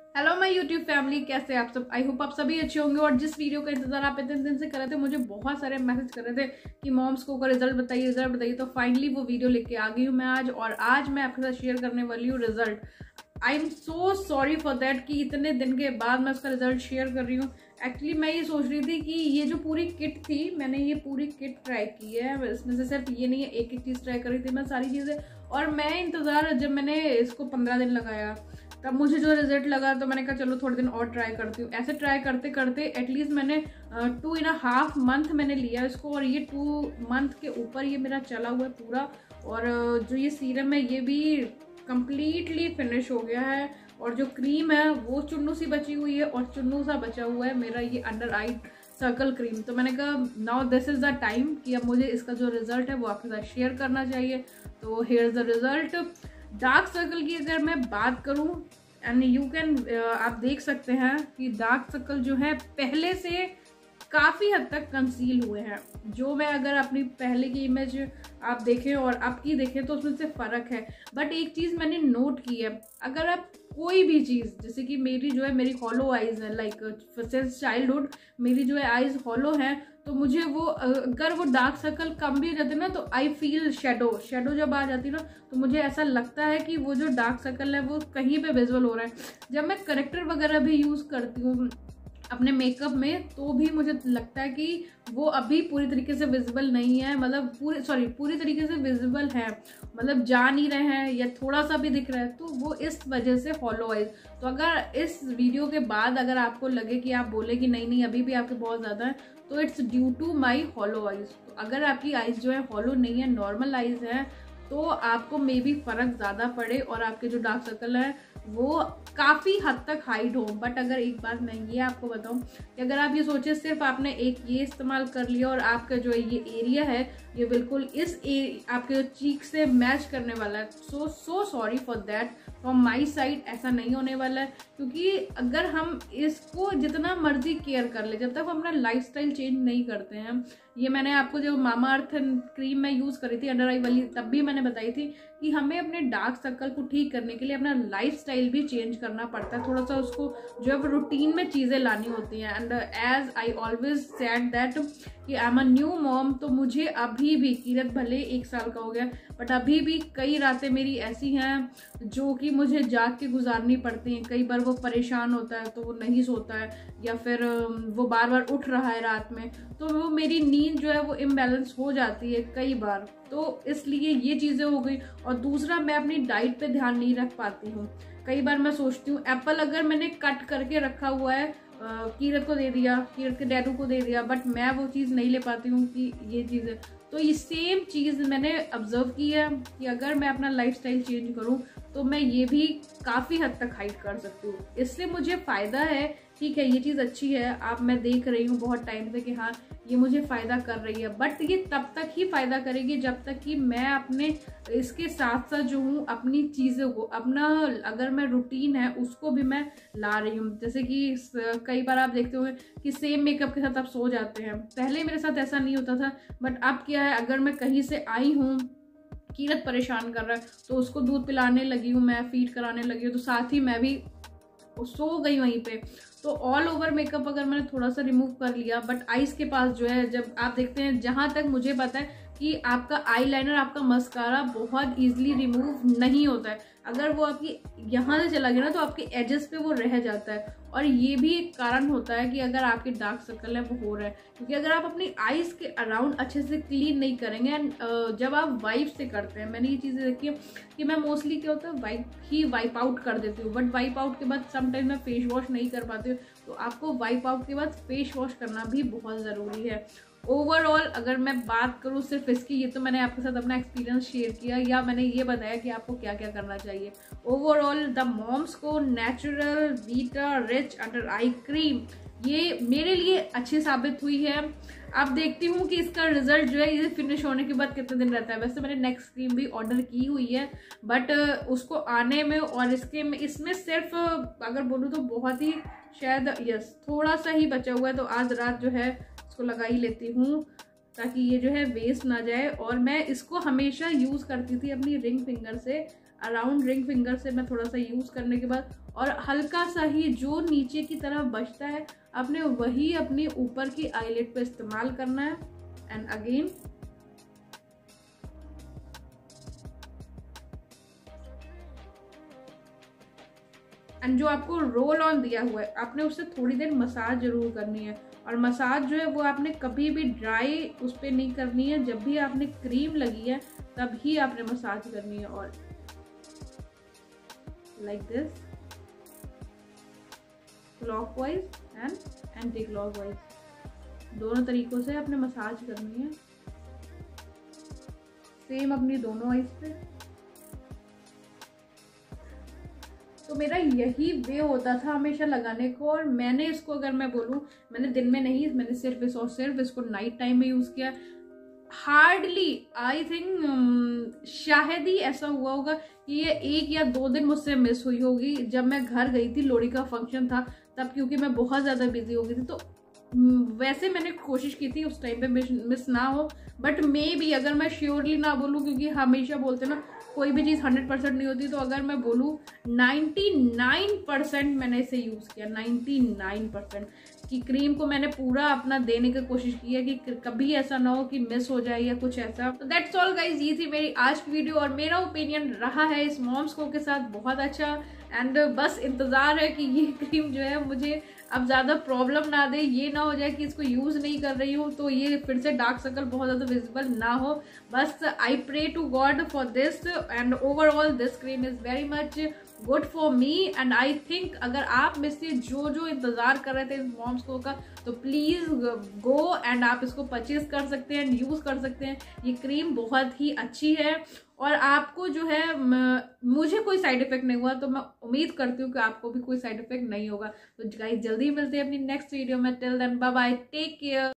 Hello my YouTube family, कैसे आप सब। आई होप आप सभी अच्छे होंगे। और जिस वीडियो का इंतजार आप इतने दिन से कर रहे थे, मुझे बहुत सारे मैसेज कर रहे थे कि मॉम्स को रिजल्ट बताइए, तो फाइनली वो वीडियो लेके आ गई हूँ मैं आज। और आज मैं आपके साथ शेयर करने वाली हूँ result. I am so sorry for that कि इतने दिन के बाद मैं उसका रिजल्ट शेयर कर रही हूँ। एक्चुअली मैं ये सोच रही थी कि ये जो पूरी किट थी, मैंने ये पूरी किट ट्राई की है। इसमें से सिर्फ ये नहीं है, एक एक चीज़ ट्राई कर रही थी मैं, सारी चीज़ें। और मैं इंतज़ार, जब मैंने इसको 15 दिन लगाया तब मुझे जो रिजल्ट लगा, तो मैंने कहा चलो थोड़े दिन और ट्राई करती हूँ। ऐसे ट्राई करते करते एटलीस्ट मैंने 2.5 मंथ मैंने लिया इसको, और ये 2 मंथ के ऊपर ये मेरा चला हुआ है पूरा। और जो ये सीरम है ये भी कंप्लीटली फिनिश हो गया है। और जो क्रीम है वो चुन्नू सी बची हुई है, और चुन्नू सा बचा हुआ है मेरा ये अंडर आई सर्कल क्रीम। तो मैंने कहा now this is the time कि अब मुझे इसका जो रिजल्ट है वो आपके साथ शेयर करना चाहिए। तो here is the result. Dark circle की अगर मैं बात करूं, एंड यू कैन आप देख सकते हैं कि डार्क सर्कल जो है पहले से काफ़ी हद तक कंसील हुए हैं। जो मैं अगर अपनी पहले की इमेज आप देखें और आपकी देखें तो उसमें से फ़र्क है। बट एक चीज़ मैंने नोट की है, अगर आप कोई भी चीज़, जैसे कि मेरी जो है मेरी हॉलो आइज़ है, लाइक सिंस चाइल्डहुड मेरी जो है आइज़ हॉलो हैं, तो मुझे वो अगर वो डार्क सर्कल कम भी हो जाते ना, तो आई फील शेडो जब आ जाती ना, तो मुझे ऐसा लगता है कि वो जो डार्क सर्कल है वो कहीं पे विजुअल हो रहा है। जब मैं करेक्टर वगैरह भी यूज़ करती हूँ अपने मेकअप में, तो भी मुझे लगता है कि वो अभी पूरी तरीके से विजिबल नहीं है, मतलब पूरी तरीके से विजिबल है, मतलब जा नहीं रहे हैं या थोड़ा सा भी दिख रहा है, तो वो इस वजह से हॉलो आइज। तो अगर इस वीडियो के बाद अगर आपको लगे कि आप बोले कि नहीं अभी भी आपके बहुत ज़्यादा है, तो it's due to my hollow eyes. तो अगर आपकी आइज जो है हॉलो नहीं है, नॉर्मल आइज है, तो आपको मे बी फ़र्क ज़्यादा पड़े और आपके जो डार्क सर्कल है वो काफ़ी हद तक हाइड हो। बट अगर एक बात मैं ये आपको बताऊं कि अगर आप ये सोचे सिर्फ आपने एक ये इस्तेमाल कर लिया और आपका जो ये एरिया है ये बिल्कुल आपके जो चीक से मैच करने वाला है, so sorry for that from my side. ऐसा नहीं होने वाला है, क्योंकि अगर हम इसको जितना मर्जी केयर कर ले, जब तक हम अपना लाइफस्टाइल चेंज नहीं करते हैं, ये मैंने आपको जो मामा अर्थ क्रीम मैं यूज़ करी थी अंडर आई वाली, तब भी मैंने बताई थी कि हमें अपने डार्क सर्कल को ठीक करने के लिए अपना लाइफस्टाइल भी चेंज करना पड़ता है। थोड़ा सा उसको जो है रूटीन में चीज़ें लानी होती हैं। And as I always said that कि I am a new mom, तो मुझे अभी भी, कीरत भले 1 साल का हो गया, बट अभी भी कई रातें मेरी ऐसी हैं जो कि मुझे जाग के गुजारनी पड़ती हैं। कई बार वो परेशान होता है तो वो नहीं सोता है, या फिर वो बार बार उठ रहा है रात में, तो वो मेरी नींद जो है वो इम्बैलेंस हो जाती है कई बार। तो इसलिए ये चीज़ें हो गई। और दूसरा, मैं अपनी डाइट पे ध्यान नहीं रख पाती हूँ। कई बार मैं सोचती हूँ एप्पल अगर मैंने कट करके रखा हुआ है, कीरत को दे दिया, कीरत के डैडू को दे दिया, बट मैं वो चीज़ नहीं ले पाती हूँ कि ये चीज़ है। तो ये सेम चीज़ मैंने ऑब्जर्व की है कि अगर मैं अपना लाइफस्टाइल चेंज करूँ तो मैं ये भी काफ़ी हद तक हाइड कर सकती हूँ। इससे मुझे फ़ायदा है, ठीक है, ये चीज़ अच्छी है। आप, मैं देख रही हूँ बहुत टाइम से कि हाँ ये मुझे फ़ायदा कर रही है, बट ये तब तक ही फ़ायदा करेगी जब तक कि मैं अपने इसके साथ साथ जो हूँ अपनी चीज़ों को, अपना अगर मैं रूटीन है उसको भी मैं ला रही हूँ। जैसे कि कई बार आप देखते होंगे कि सेम मेकअप के साथ आप सो जाते हैं। पहले मेरे साथ ऐसा नहीं होता था, बट अब क्या है, अगर मैं कहीं से आई हूँ, कीरत परेशान कर रहा है, तो उसको दूध पिलाने लगी हूँ, मैं फीड कराने लगी हूँ, तो साथ ही मैं भी सो गई वहीं पे। तो ऑल ओवर मेकअप अगर मैंने थोड़ा सा रिमूव कर लिया, बट आईज के पास जो है, जब आप देखते हैं, जहाँ तक मुझे पता है कि आपका आईलाइनर, आपका मस्कारा बहुत इजीली रिमूव नहीं होता है। अगर वो आपकी यहाँ से चला गया ना, तो आपके एजेस पे वो रह जाता है। और ये भी एक कारण होता है कि अगर आपके डार्क सर्कल है वो हो रहा है, क्योंकि अगर आप अपनी आईज के अराउंड अच्छे से क्लीन नहीं करेंगे, एंड जब आप वाइप से करते हैं, मैंने ये चीज़ें देखी है कि मैं मोस्टली क्या होता है वाइप आउट कर देती हूँ, बट वाइप आउट के बाद समटाइम मैं फेस वॉश नहीं कर पाती हूँ। तो आपको वाइप आउट के बाद फेस वॉश करना भी बहुत ज़रूरी है। ओवरऑल अगर मैं बात करूँ सिर्फ इसकी, ये तो मैंने आपके साथ अपना एक्सपीरियंस शेयर किया, या मैंने ये बताया कि आपको क्या क्या करना चाहिए। ओवरऑल द मॉम्स को natural vita rich under eye cream ये मेरे लिए अच्छी साबित हुई है। अब देखती हूँ कि इसका रिजल्ट जो है ये फिनिश होने के बाद कितने दिन रहता है। वैसे मैंने नेक्स्ट क्रीम भी ऑर्डर की हुई है, बट उसको आने में और इसमें सिर्फ अगर बोलूँ तो बहुत ही शायद यस थोड़ा सा ही बचा हुआ है, तो आज रात जो है इसको लगा ही लेती हूँ ताकि ये जो है वेस्ट ना जाए। और मैं इसको हमेशा यूज़ करती थी अपनी रिंग फिंगर से अराउंड रिंग फिंगर से मैं थोड़ा सा यूज़ करने के बाद, और हल्का सा ही जो नीचे की तरफ बचता है आपने वही अपने ऊपर की आईलिड पे इस्तेमाल करना है। एंड अगेन एंड जो आपको रोल ऑन दिया हुआ है आपने उससे थोड़ी देर मसाज जरूर करनी है। और मसाज जो है वो आपने कभी भी ड्राई उस पर नहीं करनी है, जब भी आपने क्रीम लगी है तभी आपने मसाज करनी है। और like this, clockwise and anti clockwise, दोनों तरीकों से आपने मसाज करनी है। सेम अपनी दोनों आईज पे। तो मेरा यही वे होता था हमेशा लगाने को, और मैंने इसको अगर मैं बोलूँ, मैंने दिन में नहीं, मैंने सिर्फ इसको नाइट टाइम में यूज़ किया। हार्डली आई थिंक शायद ही ऐसा हुआ होगा कि ये 1 या 2 दिन मुझसे मिस हुई होगी। जब मैं घर गई थी, लोहड़ी का फंक्शन था तब, क्योंकि मैं बहुत ज़्यादा बिजी हो गई थी, तो वैसे मैंने कोशिश की थी उस टाइम पे मिस ना हो। बट मे बी, अगर मैं श्योरली ना बोलूँ, क्योंकि हमेशा बोलते ना कोई भी चीज़ 100% नहीं होती, तो अगर मैं बोलूँ 99% मैंने इसे यूज़ किया। 99% की क्रीम को मैंने पूरा अपना देने की कोशिश की है कि कभी ऐसा ना हो कि मिस हो जाए या कुछ ऐसा। तो दैट्स ऑल गाइज, ये थी मेरी आज की वीडियो, और मेरा ओपिनियन रहा है इस मॉम्स को के साथ बहुत अच्छा। एंड बस इंतज़ार है कि ये क्रीम जो है मुझे अब ज़्यादा प्रॉब्लम ना दे, ये ना हो जाए कि इसको यूज़ नहीं कर रही हूँ तो ये फिर से डार्क सर्कल बहुत ज़्यादा विजिबल ना हो। बस I pray to God for this, and overall this cream is very much good for me. And I think अगर आप में से जो इंतज़ार कर रहे थे इस मॉम्स को का, तो प्लीज़ गो एंड आप इसको परचेज कर सकते हैं एंड यूज़ कर सकते हैं। ये क्रीम बहुत ही अच्छी है, और आपको जो है, मुझे कोई साइड इफेक्ट नहीं हुआ, तो मैं उम्मीद करती हूँ कि आपको भी कोई साइड इफेक्ट नहीं होगा। तो गाइस जल्दी मिलते हैं अपनी नेक्स्ट वीडियो में। Till then bye bye, take care.